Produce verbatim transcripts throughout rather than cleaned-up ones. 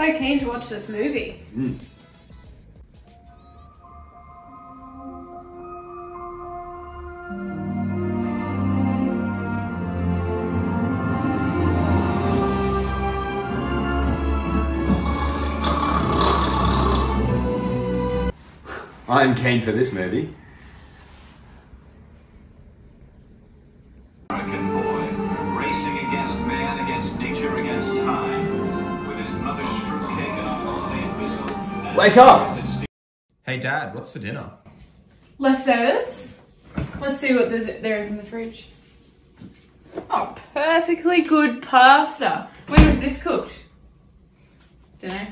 So keen to watch this movie. Mm. I'm keen for this movie. American boy, racing against man, against nature, against time, with his mother's fruitcake and a holiday whistle. And Wake up! Hey Dad, what's for dinner? Leftovers. Let's see what there's, there is in the fridge. Oh, perfectly good pasta. When was this cooked? Dunno.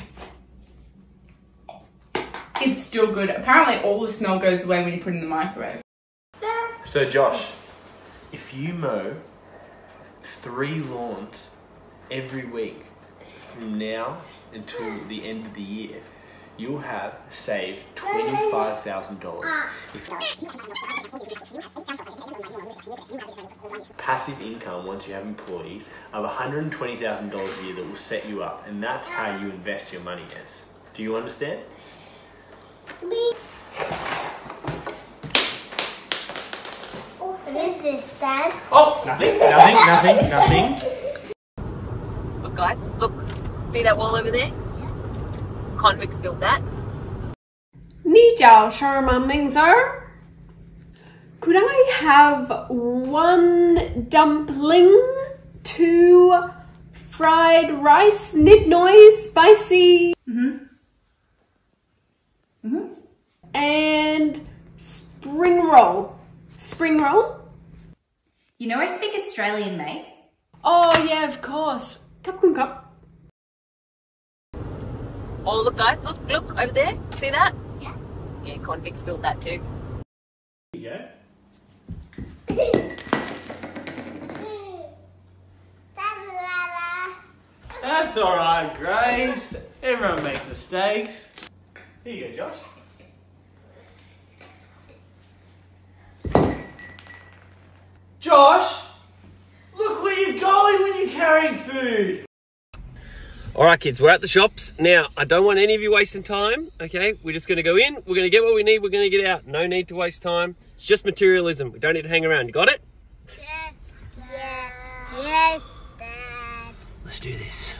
It's still good. Apparently all the smell goes away when you put it in the microwave. So Josh, if you mow three lawns every week from now until the end of the year, you'll have saved twenty-five thousand dollars. Passive income, once you have employees, of one hundred twenty thousand dollars a year that will set you up, and that's how you invest your money, yes. Do you understand? What is this, Dad? Oh, nothing, nothing, nothing, nothing. Look guys, look, see that wall over there? Convicts built that. 你叫什么名字? Could I have one dumpling, two fried rice, nid noise, spicy, Mm-hmm. Mm-hmm. and spring roll? Spring roll? You know I speak Australian, mate. Oh yeah, of course. Cup kun cup. Oh look guys, look, look, over there, see that? Yeah. Yeah, convicts built that too. There you go. That's alright, Grace. Everyone makes mistakes. Here you go, Josh. Josh! Look where you're going when you're carrying food! Alright kids, we're at the shops. Now, I don't want any of you wasting time, okay? We're just gonna go in, we're gonna get what we need, we're gonna get out. No need to waste time. It's just materialism. We don't need to hang around. You got it? Yes, Dad. Yes, Dad. Let's do this.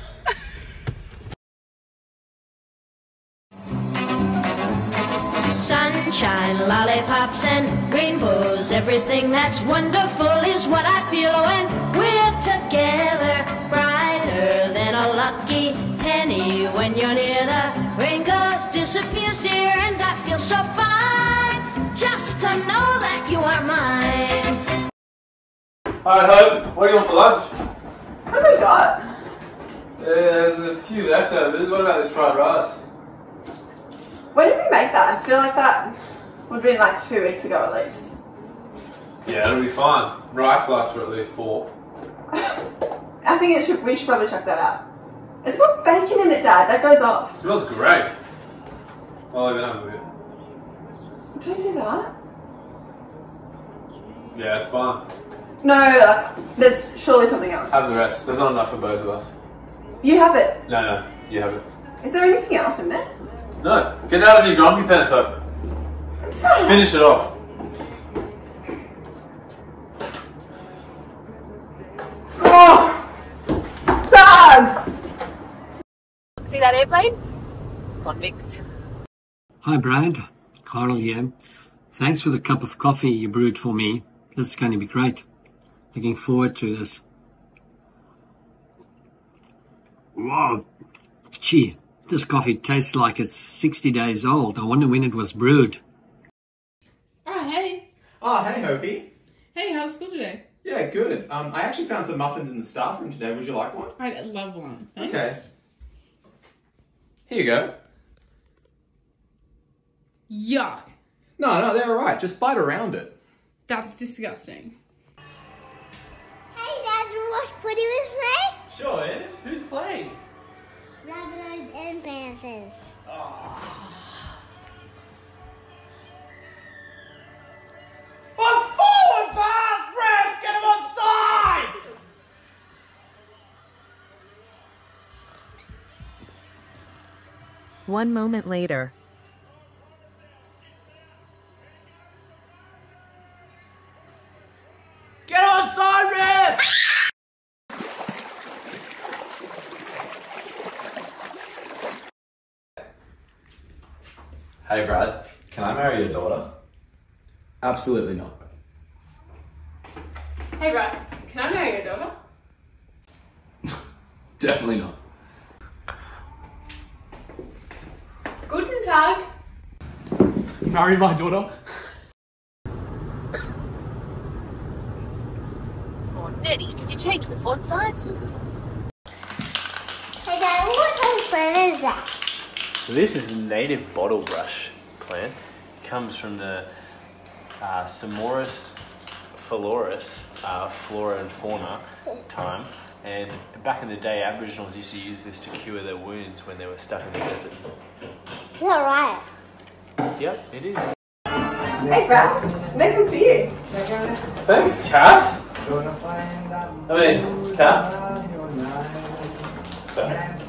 Sunshine, lollipops and rainbows. Everything that's wonderful is what I feel when we're together. Brighter than a lucky penny when you're near. The rain goes, disappears, dear, and I feel so fine just to know that you are mine. Alright, Hope, what do you want for lunch? What have we got? Uh, there's a few leftovers. What about this fried rice? When did we make that? I feel like that would have been like two weeks ago at least. Yeah, it'll be fine. Rice lasts for at least four. I think it should, we should probably check that out. It's got bacon in it, Dad. That goes off. It smells great. I'll leave it under a bit. Don't do that. Yeah, it's fine. No, like, there's surely something else. Have the rest. There's not enough for both of us. You have it. No, no, you have it. Is there anything else in there? No, get out of your grumpy pants, Hope. Finish it off. Oh! Dad! See that airplane? Convicts. Hi Brad, Carl here. Thanks for the cup of coffee you brewed for me. This is going to be great. Looking forward to this. Wow, gee, this coffee tastes like it's sixty days old. I wonder when it was brewed. Oh, hey. Oh, hey Hopi. Hey, how's school today? Yeah, good. Um, I actually found some muffins in the staff room today. Would you like one? I'd love one. Thanks. Okay. Here you go. Yuck. No, no, they're alright. Just bite around it. That's disgusting. Hey, Dad, you watch Footy with me? Sure is. Who's playing? Rabbitohs and Panthers. Oh, forward pass, ref! Get him offside! one moment later. Get on, Cyrus! Hey Brad, can I marry your daughter? Absolutely not. Hey Brad, can I marry your daughter? Definitely not. Guten Tag. Marry my daughter? Oh, Nettie, did you change the font size? Hey Dad, what kind of plant is that? This is a native bottle brush plant. It comes from the uh, Samorus phaloris, uh, flora and fauna time. And back in the day, Aboriginals used to use this to cure their wounds when they were stuck in the desert. You're right. Yep, it is. Hey Brad, this is for you. Thanks, Cass. I mean, Cat. Sorry.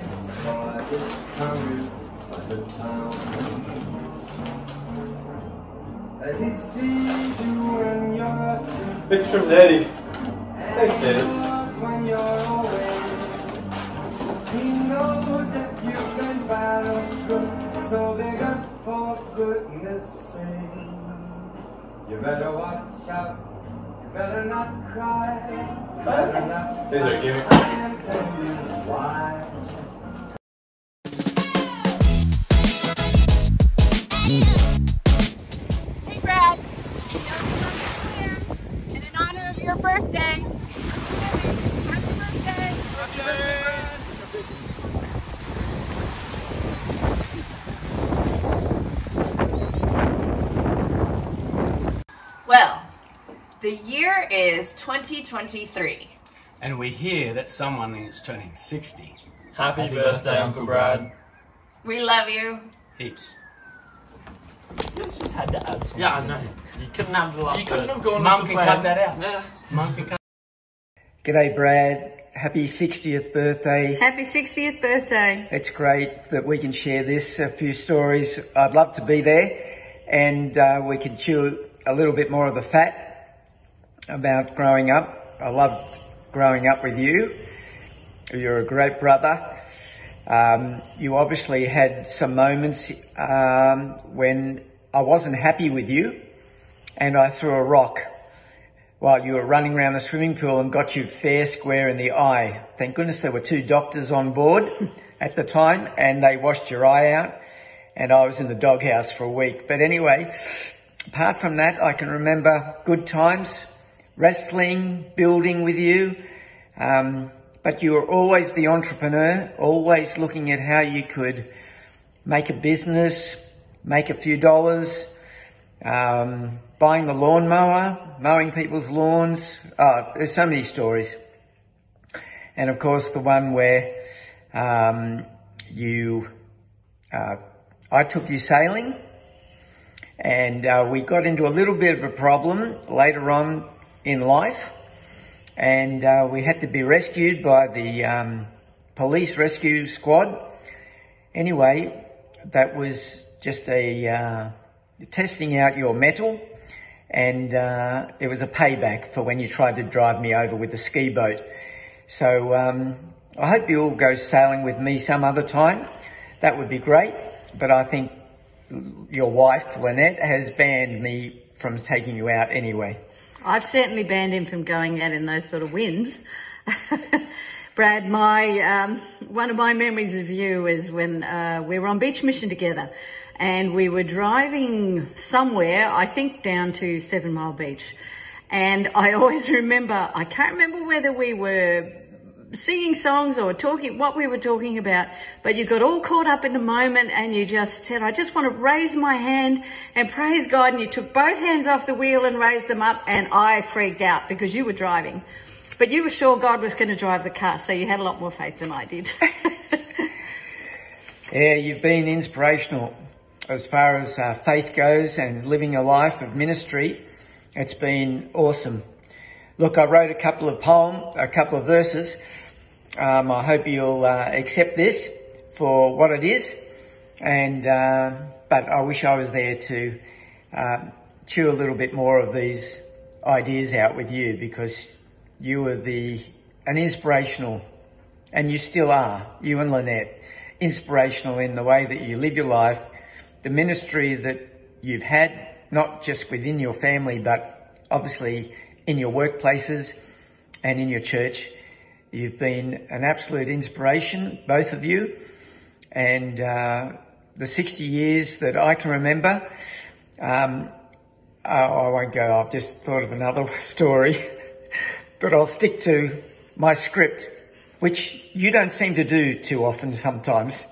It's from Daddy. Thanks, Daddy. He knows that you can find good, so big up for goodness sake. You better watch out, you better not cry, you better not. These are cute. I am telling you why. Hey Brad, and in honor of your birthday, happy birthday! Well, the year is twenty twenty-three. And we hear that someone is turning sixty. Happy, Happy birthday, birthday, Uncle Brad. We love you. Heaps. You guys just had to add something. Yeah, I know. You couldn't have the last You couldn't word. have gone Mum with can the cut plan. that out. Yeah. Mum can cut. G'day Brad, happy sixtieth birthday. Happy sixtieth birthday. It's great that we can share this, a few stories. I'd love to be there and uh, we can chew a little bit more of the fat about growing up. I loved growing up with you. You're a great brother. Um, you obviously had some moments um, when I wasn't happy with you and I threw a rock while you were running around the swimming pool and got you fair square in the eye. Thank goodness there were two doctors on board at the time and they washed your eye out and I was in the doghouse for a week. But anyway, apart from that, I can remember good times, wrestling, building with you. Um, but you were always the entrepreneur, always looking at how you could make a business, make a few dollars, um, buying the lawnmower, mowing people's lawns. Oh, there's so many stories. And of course, the one where um, you, uh, I took you sailing and uh, we got into a little bit of a problem later on in life. And uh, we had to be rescued by the um, police rescue squad. Anyway, that was just a uh, testing out your mettle, and uh, it was a payback for when you tried to drive me over with the ski boat. So um, I hope you'll go sailing with me some other time. That would be great, but I think your wife, Lynette, has banned me from taking you out anyway. I've certainly banned him from going out in those sort of winds. Brad, my um, one of my memories of you is when uh, we were on beach mission together and we were driving somewhere, I think down to Seven Mile Beach. And I always remember, I can't remember whether we were singing songs or talking, what we were talking about, but you got all caught up in the moment and you just said, I just want to raise my hand and praise God. And you took both hands off the wheel and raised them up, and I freaked out because you were driving. But you were sure God was going to drive the car, so you had a lot more faith than I did. Yeah, you've been inspirational as far as uh, faith goes and living a life of ministry. It's been awesome. Look, I wrote a couple of poems, a couple of verses. Um, I hope you'll uh, accept this for what it is. And, uh, but I wish I was there to uh, chew a little bit more of these ideas out with you, because you were the, an inspirational, and you still are, you and Lynette, inspirational in the way that you live your life, the ministry that you've had, not just within your family, but obviously in your workplaces and in your church. You've been an absolute inspiration, both of you. And uh, the sixty years that I can remember, um, oh, I won't go, I've just thought of another story, but I'll stick to my script, which you don't seem to do too often sometimes.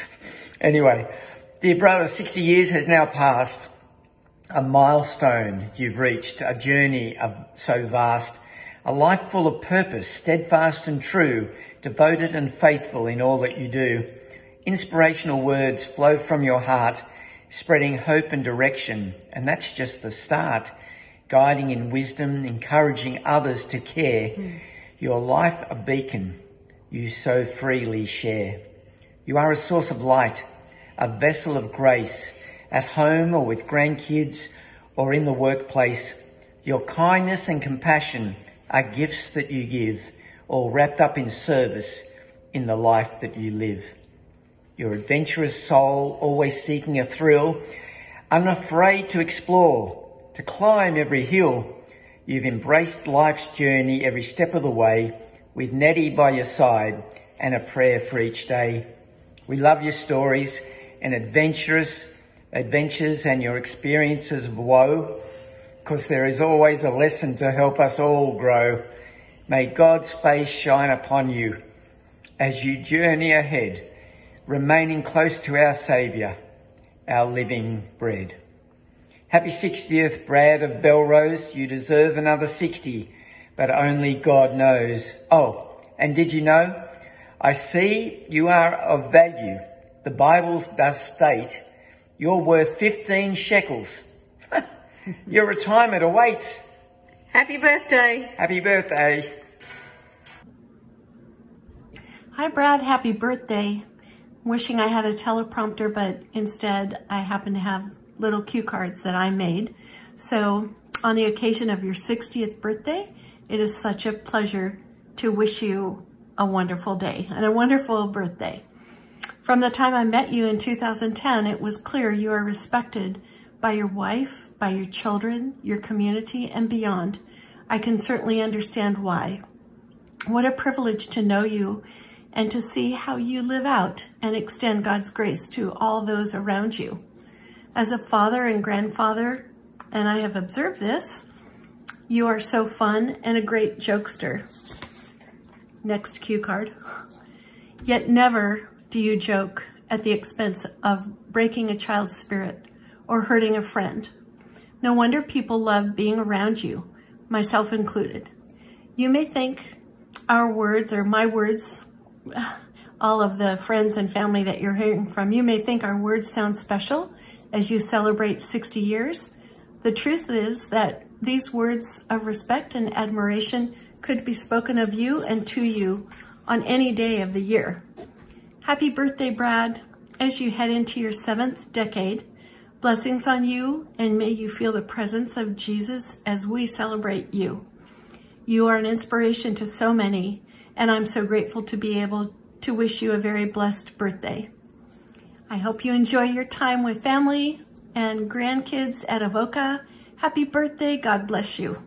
Anyway, dear brother, sixty years has now passed. A milestone you've reached, a journey of so vast, a life full of purpose, steadfast and true, devoted and faithful in all that you do. Inspirational words flow from your heart, spreading hope and direction, and that's just the start. Guiding in wisdom, encouraging others to care. Mm. Your life a beacon you so freely share. You are a source of light, a vessel of grace, at home or with grandkids or in the workplace. Your kindness and compassion are gifts that you give, all wrapped up in service in the life that you live. Your adventurous soul, always seeking a thrill, unafraid to explore, to climb every hill. You've embraced life's journey every step of the way, with Nettie by your side and a prayer for each day. We love your stories and adventurous adventures and your experiences of woe, because there is always a lesson to help us all grow. May God's face shine upon you as you journey ahead, remaining close to our Saviour, our living bread. Happy sixtieth, Brad of Belrose. You deserve another sixty, but only God knows. Oh, and did you know? I see you are of value. The Bible does state you're worth fifteen shekels. Your retirement awaits. Happy birthday. Happy birthday. Hi, Brad. Happy birthday. Wishing I had a teleprompter, but instead I happen to have little cue cards that I made. So on the occasion of your sixtieth birthday, it is such a pleasure to wish you a wonderful day and a wonderful birthday. From the time I met you in two thousand ten, it was clear you are respected by your wife, by your children, your community, and beyond. I can certainly understand why. What a privilege to know you and to see how you live out and extend God's grace to all those around you. As a father and grandfather, and I have observed this, you are so fun and a great jokester. Next cue card. Yet never do you joke at the expense of breaking a child's spirit or hurting a friend. No wonder people love being around you, myself included. You may think our words, or my words, all of the friends and family that you're hearing from, you may think our words sound special as you celebrate sixty years. The truth is that these words of respect and admiration could be spoken of you and to you on any day of the year. Happy birthday, Brad, as you head into your seventh decade. Blessings on you, and may you feel the presence of Jesus as we celebrate you. You are an inspiration to so many, and I'm so grateful to be able to wish you a very blessed birthday. I hope you enjoy your time with family and grandkids at Avoca. Happy birthday. God bless you.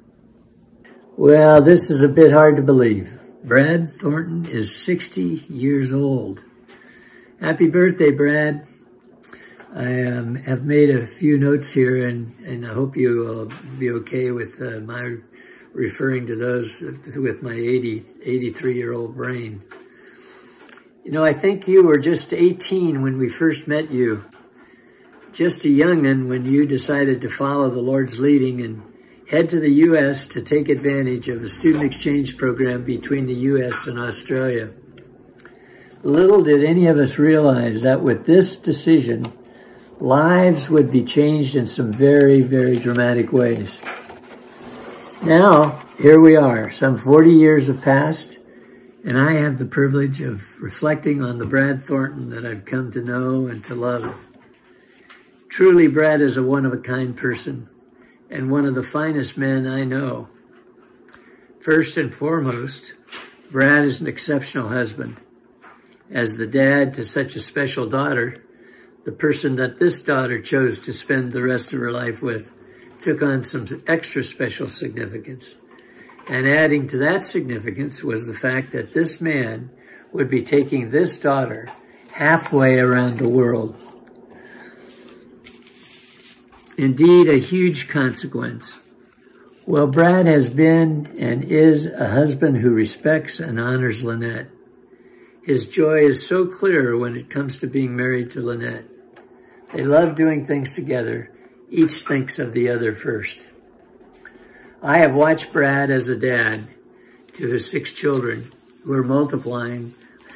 Well, this is a bit hard to believe. Brad Thornton is sixty years old. Happy birthday, Brad. I um, have made a few notes here, and, and I hope you will be okay with uh, my referring to those with my eighty, eighty-three-year-old brain. You know, I think you were just eighteen when we first met you. Just a young'un when you decided to follow the Lord's leading and head to the U S to take advantage of a student exchange program between the U S and Australia. Little did any of us realize that with this decision, lives would be changed in some very, very dramatic ways. Now, here we are. Some forty years have passed, and I have the privilege of reflecting on the Brad Thornton that I've come to know and to love. Truly, Brad is a one-of-a-kind person and one of the finest men I know. First and foremost, Brad is an exceptional husband. As the dad to such a special daughter, the person that this daughter chose to spend the rest of her life with took on some extra special significance. And adding to that significance was the fact that this man would be taking this daughter halfway around the world. Indeed, a huge consequence. Well, Brad has been and is a husband who respects and honors Lynette. His joy is so clear when it comes to being married to Lynette. They love doing things together. Each thinks of the other first. I have watched Brad as a dad to his six children, who are multiplying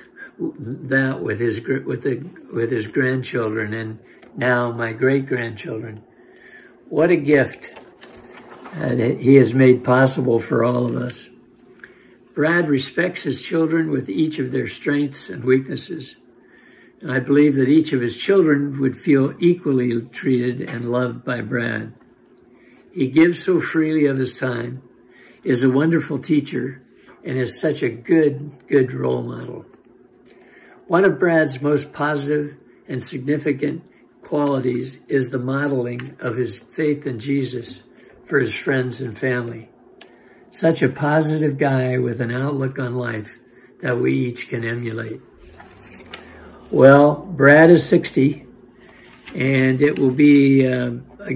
that with his with the with his grandchildren and now my great-grandchildren. What a gift that he has made possible for all of us. Brad respects his children with each of their strengths and weaknesses. And I believe that each of his children would feel equally treated and loved by Brad. He gives so freely of his time, is a wonderful teacher, and is such a good, good role model. One of Brad's most positive and significant qualities is the modeling of his faith in Jesus for his friends and family. Such a positive guy with an outlook on life that we each can emulate. Well, Brad is sixty, and it will be uh, a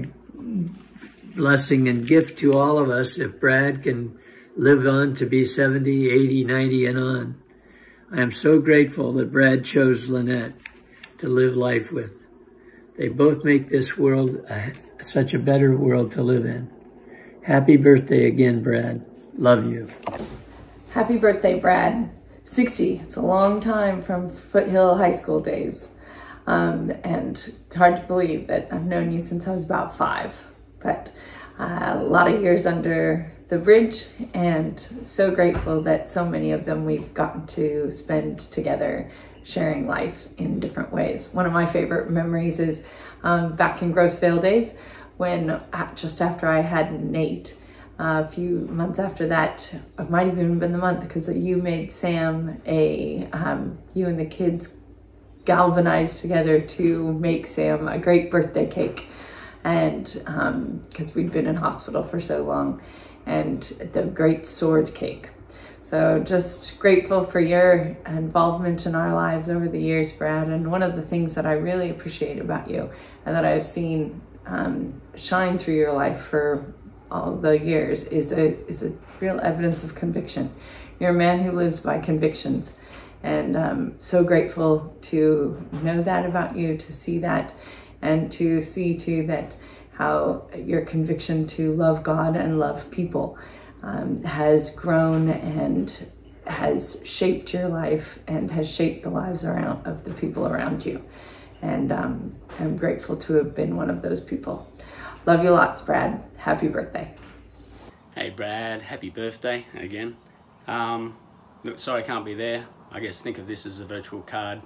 blessing and gift to all of us if Brad can live on to be seventy, eighty, ninety, and on. I am so grateful that Brad chose Lynette to live life with. They both make this world a, such a better world to live in. Happy birthday again, Brad. Love you. Happy birthday, Brad. sixty. It's a long time from Foothill High School days. Um, and it's hard to believe that I've known you since I was about five. But uh, a lot of years under the bridge, and so grateful that so many of them we've gotten to spend together sharing life in different ways. One of my favorite memories is um, back in Grossvale days when uh, just after I had Nate, uh, a few months after that, it might have even been the month, because you made Sam a, um, you and the kids galvanized together to make Sam a great birthday cake. And because um, we'd been in hospital for so long, and the great sword cake. So just grateful for your involvement in our lives over the years, Brad. And one of the things that I really appreciate about you and that I've seen um, shine through your life for all the years is a, is a real evidence of conviction. You're a man who lives by convictions. And um, so grateful to know that about you, to see that, and to see too that how your conviction to love God and love people um, has grown and has shaped your life and has shaped the lives around of the people around you. And um, I'm grateful to have been one of those people. Love you lots, Brad. Happy birthday. Hey Brad, happy birthday again. Um, look, sorry I can't be there. I guess think of this as a virtual card.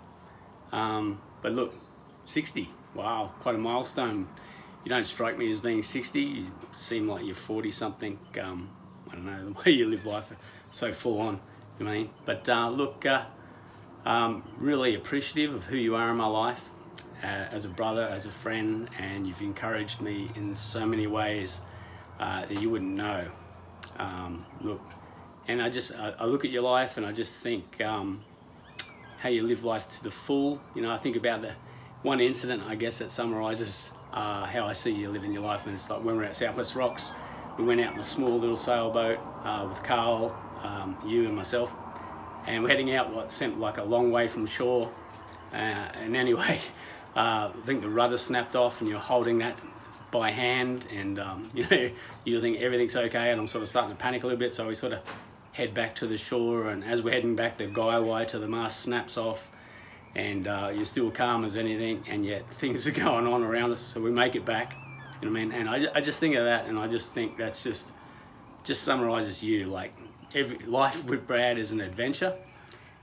Um, but look, sixty, wow, quite a milestone. You don't strike me as being sixty, you seem like you're forty something. Um, I don't know, the way you live life, so full on, you know what I mean? But uh, look, uh, um, really appreciative of who you are in my life, uh, as a brother, as a friend, and you've encouraged me in so many ways uh, that you wouldn't know. Um, look, and I just, I, I look at your life and I just think um, how you live life to the full. You know, I think about the one incident, I guess, that summarises uh, how I see you living your life. And it's like when we were at Southwest Rocks, we went out in a small little sailboat uh, with Carl, um, you and myself, and we're heading out what seemed like a long way from shore. Uh, and anyway, uh, I think the rudder snapped off and you're holding that by hand, and um, you know, you think everything's okay, and I'm sort of starting to panic a little bit, so we sort of head back to the shore, and as we're heading back, the guy wire to the mast snaps off, and uh, you're still calm as anything, and yet things are going on around us, so we make it back, you know what I mean? And I, I just think of that, and I just think that's just, just summarises you, like, every life with Brad is an adventure,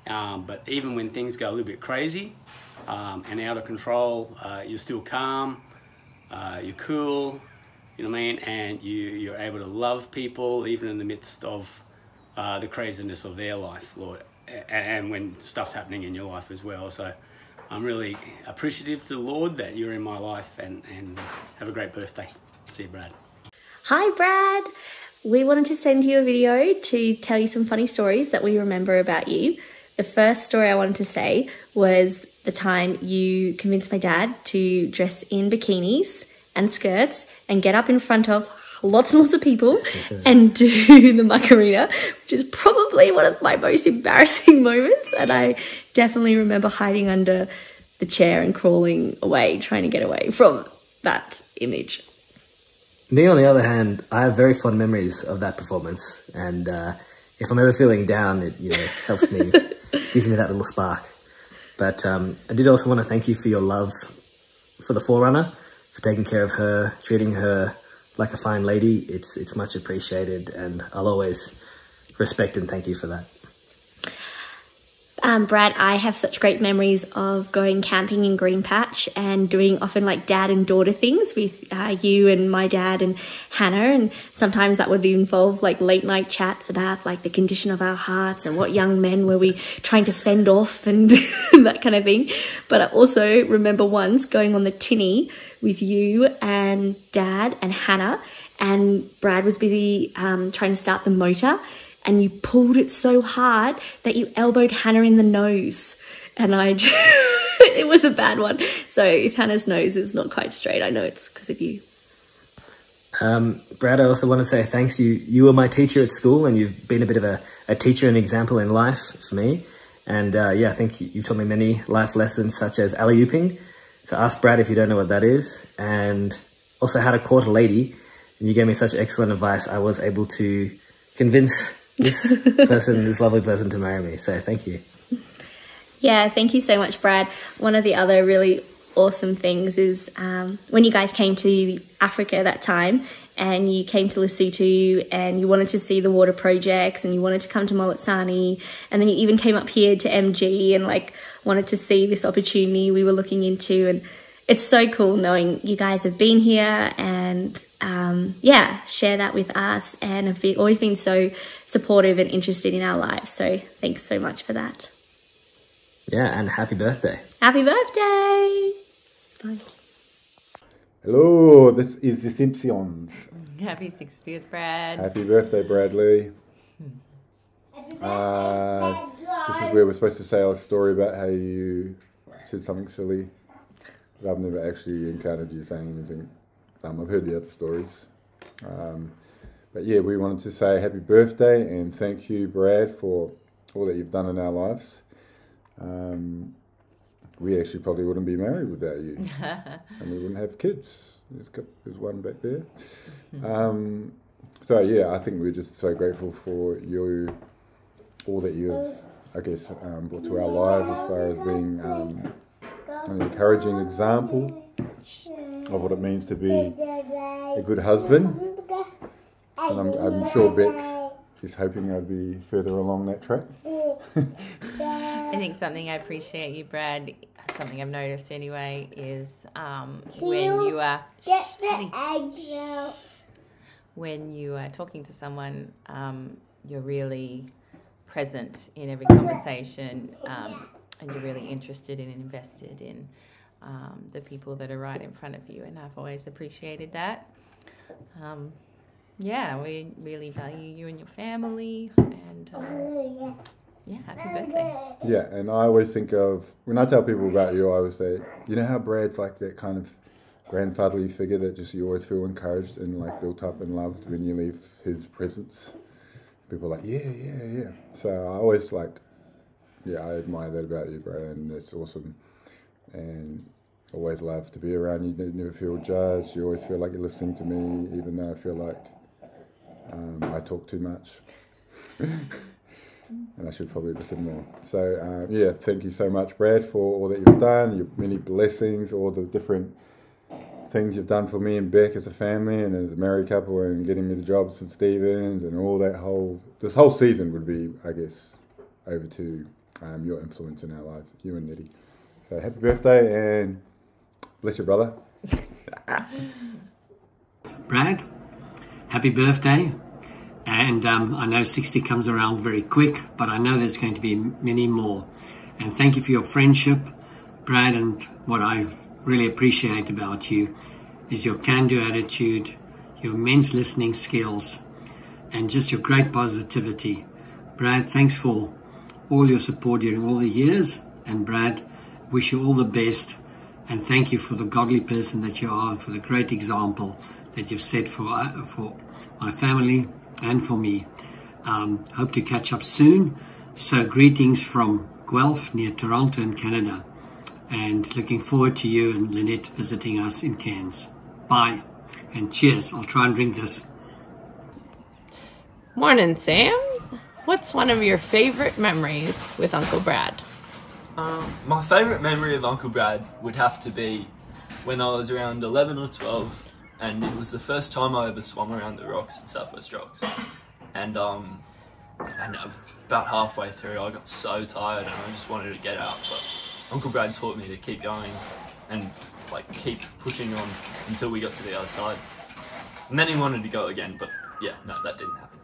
Um, but even when things go a little bit crazy um, and out of control, uh, you're still calm, uh, you're cool, you know what I mean? And you, you're able to love people even in the midst of uh, the craziness of their life, Lord, and, and when stuff's happening in your life as well. So I'm really appreciative to the Lord that you're in my life, and, and have a great birthday. See you, Brad. Hi, Brad. We wanted to send you a video to tell you some funny stories that we remember about you. The first story I wanted to say was the time you convinced my dad to dress in bikinis and skirts and get up in front of lots and lots of people and do the Macarena, which is probably one of my most embarrassing moments. And I definitely remember hiding under the chair and crawling away, trying to get away from that image. Me, on the other hand, I have very fond memories of that performance, and uh, if I'm ever feeling down, it you know helps me, gives me that little spark. But um, I did also want to thank you for your love for the Forerunner, for taking care of her, treating her like a fine lady. It's it's much appreciated, and I'll always respect and thank you for that. Um, Brad, I have such great memories of going camping in Green Patch and doing often like dad and daughter things with uh, you and my dad and Hannah. And sometimes that would involve like late night chats about like the condition of our hearts and what young men were we trying to fend off and that kind of thing. But I also remember once going on the tinny with you and dad and Hannah, and Brad was busy um, trying to start the motor, and you pulled it so hard that you elbowed Hannah in the nose. And I just, it was a bad one. So if Hannah's nose is not quite straight, I know it's because of you. Um, Brad, I also want to say thanks. You you were my teacher at school, and you've been a bit of a, a teacher and example in life for me. And uh, yeah, I think you've taught me many life lessons, such as alley-ooping. So ask Brad if you don't know what that is. And also how to court a lady. And you gave me such excellent advice. I was able to convince this person, this lovely person, to marry me. So thank you. Yeah, thank you so much, Brad. One of the other really awesome things is um, when you guys came to Africa that time, and you came to Lesotho, and you wanted to see the water projects, and you wanted to come to Molotsani, and then you even came up here to M G and like wanted to see this opportunity we were looking into. And it's so cool knowing you guys have been here and um, yeah, share that with us, and have been, always been so supportive and interested in our lives. So thanks so much for that. Yeah, and happy birthday. Happy birthday. Bye. Hello, this is the Simpsons. Happy sixtieth, Brad. Happy birthday, Bradley. Uh, this is where we're supposed to say our story about how you said something silly. But I've never actually encountered you saying anything. Um, I've heard the other stories. Um, but yeah, we wanted to say happy birthday and thank you, Brad, for all that you've done in our lives. Um, we actually probably wouldn't be married without you. And we wouldn't have kids. There's, there's one back there. Um, so yeah, I think we're just so grateful for you, all that you've, I guess, um, brought to our lives as far as being um, an encouraging example of what it means to be a good husband. And I'm, I'm sure Beck is hoping I'd be further along that track. I think something I appreciate you, Brad, something I've noticed anyway, is um, when you are Get the eggs out. when you are talking to someone, um, you're really present in every conversation, um, and you're really interested and invested in um, the people that are right in front of you, and I've always appreciated that. Um, yeah, we really value you and your family, and um, yeah, happy birthday. Yeah, and I always think of, when I tell people about you, I always say, you know how Brad's like that kind of grandfatherly figure that just you always feel encouraged and like built up and loved when you leave his presence? People are like, yeah, yeah, yeah. So I always like, yeah, I admire that about you, Brad, and that's awesome. And always love to be around you. You never feel judged. You always feel like you're listening to me, even though I feel like um, I talk too much. And I should probably listen more. So, um, yeah, thank you so much, Brad, for all that you've done, your many blessings, all the different things you've done for me and Beck as a family and as a married couple, and getting me the job at Saint Stephen's and all that whole... This whole season would be, I guess, over to um, your influence in our lives, you and Nettie. So happy birthday and bless your brother. Brad, happy birthday. And um, I know sixty comes around very quick, but I know there's going to be many more. And thank you for your friendship, Brad. And what I really appreciate about you is your can-do attitude, your immense listening skills, and just your great positivity. Brad, thanks for all your support during all the years. And Brad, wish you all the best. And thank you for the godly person that you are and for the great example that you've set for, uh, for my family and for me. Um, hope to catch up soon. So greetings from Guelph near Toronto in Canada. And looking forward to you and Lynette visiting us in Cairns. Bye. And cheers. I'll try and drink this. Morning, Sam. What's one of your favorite memories with Uncle Brad? Um, my favourite memory of Uncle Brad would have to be when I was around eleven or twelve, and it was the first time I ever swum around the rocks at Southwest Rocks. And, um, and about halfway through I got so tired and I just wanted to get out, but Uncle Brad taught me to keep going and like keep pushing on until we got to the other side. And then he wanted to go again, but yeah, no, that didn't happen.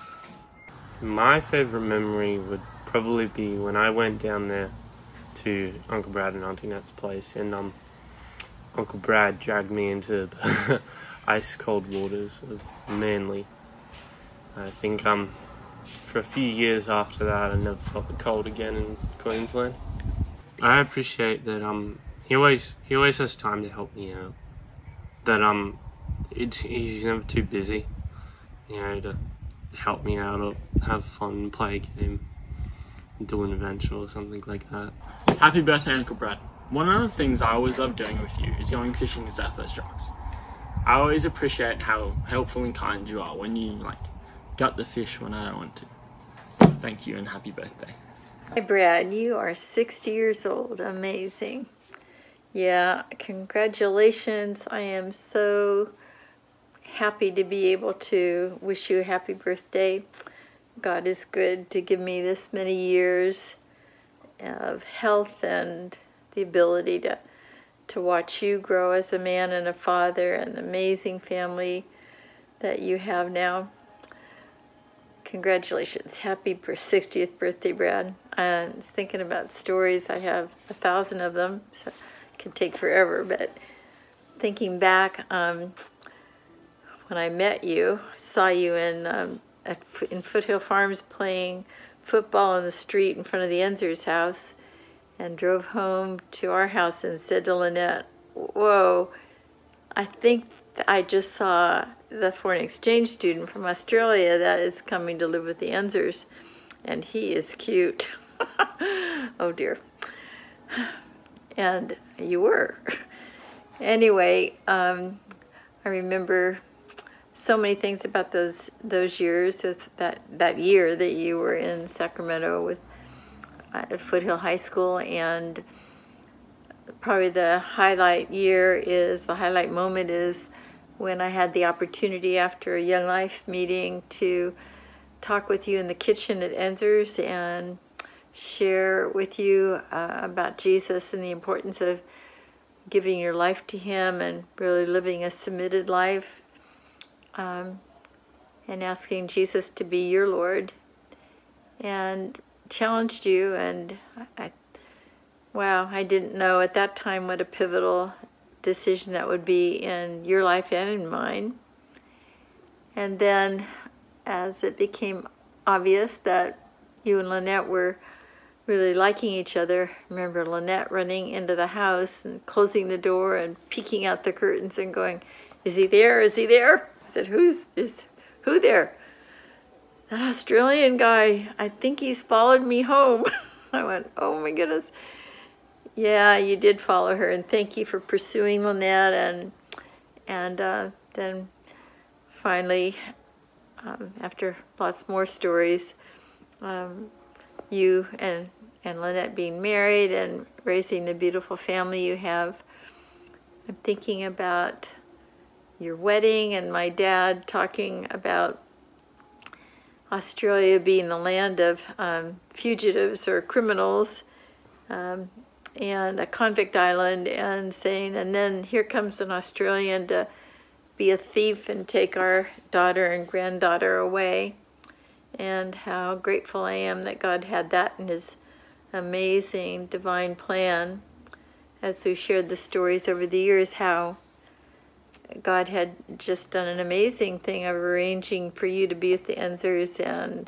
My favourite memory would probably be when I went down there to Uncle Brad and Auntie Nat's place, and um, Uncle Brad dragged me into the ice cold waters of Manly. I think um, for a few years after that I never felt the cold again in Queensland. I appreciate that um, he always he always has time to help me out. That um, it's he's never too busy, you know, to help me out or have fun, play a game, do an adventure or something like that. Happy birthday, Uncle Brad. One of the things I always love doing with you is going fishing at Southwest Rocks. I always appreciate how helpful and kind you are when you like gut the fish when I don't want to. Thank you and happy birthday. Hi Brad, you are sixty years old. Amazing. Yeah, congratulations. I am so happy to be able to wish you a happy birthday. God is good to give me this many years of health and the ability to to watch you grow as a man and a father and the amazing family that you have now. Congratulations. Happy sixtieth birthday, Brad. I was thinking about stories. I have a thousand of them, so it could take forever, but thinking back, um, when I met you, saw you in um, at, in Foothill Farms playing football on the street in front of the Enzer's house, and drove home to our house and said to Lynette, whoa, I think I just saw the foreign exchange student from Australia that is coming to live with the Enzers, and he is cute. Oh dear. And you were. Anyway, um, I remember so many things about those those years, with that that year that you were in Sacramento with at Foothill High School, and probably the highlight year is the highlight moment is when I had the opportunity after a Young Life meeting to talk with you in the kitchen at Enzer's and share with you uh, about Jesus and the importance of giving your life to him and really living a submitted life, um, and asking Jesus to be your Lord, and challenged you. And I, wow, I didn't know at that time what a pivotal decision that would be in your life and in mine. And then as it became obvious that you and Lynette were really liking each other, I remember Lynette running into the house and closing the door and peeking out the curtains and going, is he there? Is he there? I said, who's is who there? That Australian guy, I think he's followed me home. I went, oh my goodness. Yeah, you did follow her, and thank you for pursuing Lynette, and and uh, then finally, um, after lots more stories, um, you and and Lynette being married and raising the beautiful family you have. I'm thinking about your wedding and my dad talking about Australia being the land of um, fugitives or criminals, um, and a convict island, and saying, and then here comes an Australian to be a thief and take our daughter and granddaughter away. And how grateful I am that God had that in his amazing divine plan. As we've shared the stories over the years, how God had just done an amazing thing of arranging for you to be with the Enzers, and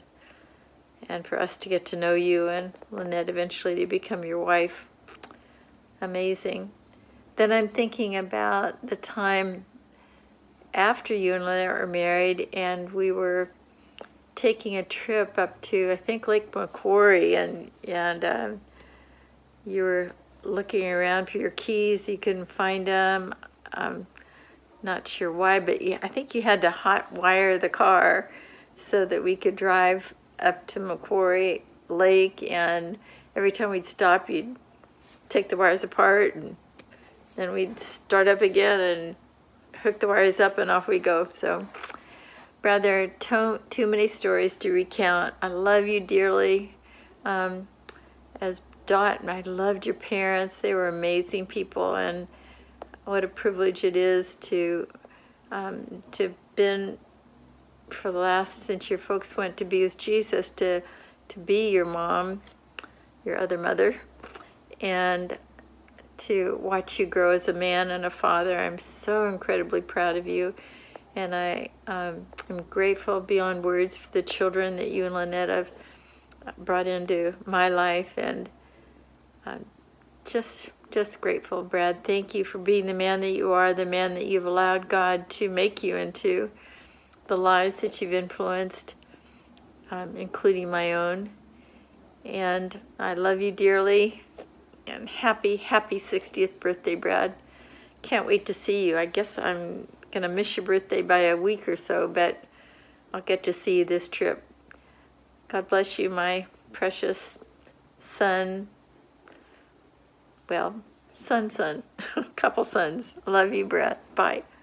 and for us to get to know you, and Lynette eventually to become your wife. Amazing. Then I'm thinking about the time after you and Lynette were married, and we were taking a trip up to, I think, Lake Macquarie, and and um, you were looking around for your keys. You couldn't find them. Um, not sure why, but yeah, I think you had to hot wire the car so that we could drive up to Macquarie Lake, and every time we'd stop, you'd take the wires apart, and then we'd start up again and hook the wires up, and off we go. So, Brad, there are too, too many stories to recount. I love you dearly. Um, as Dot, I loved your parents. They were amazing people, and what a privilege it is to um, to been for the last, since your folks went to be with Jesus, to to be your mom, your other mother, and to watch you grow as a man and a father. I'm so incredibly proud of you, and I um, am grateful beyond words for the children that you and Lynette have brought into my life, and I'm just just grateful, Brad. Thank you for being the man that you are, the man that you've allowed God to make you into, the lives that you've influenced, um, including my own. And I love you dearly, and happy, happy sixtieth birthday, Brad. Can't wait to see you. I guess I'm gonna miss your birthday by a week or so, but I'll get to see you this trip. God bless you, my precious son. Well, son, son, couple sons. Love you, Brad. Bye.